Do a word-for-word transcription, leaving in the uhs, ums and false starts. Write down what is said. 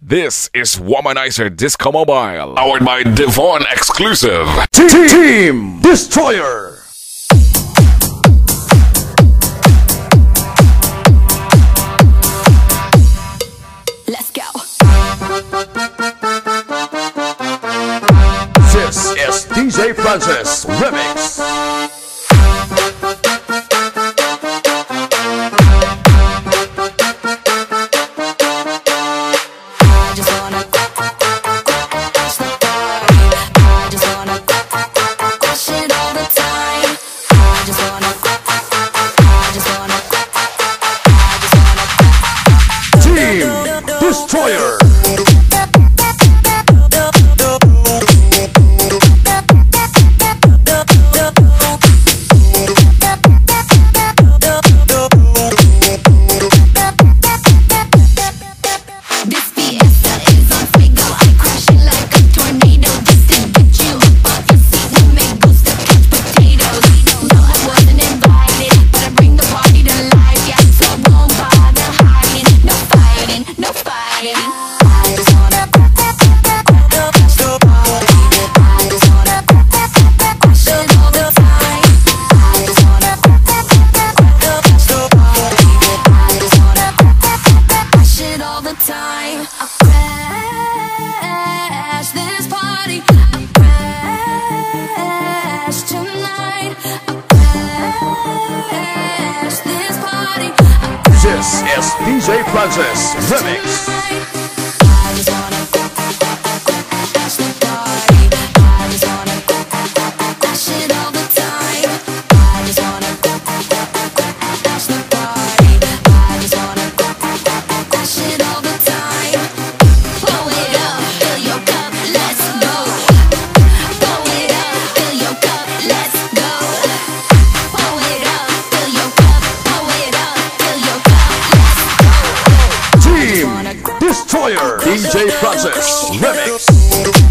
This is Womanizer Disco Mobile, powered by Devon Exclusive. Team Destroyer. Let's go. This is D J Francis Remix. Destroyer. This is D J Francis Remix. Destroyer, D J Francis Remix.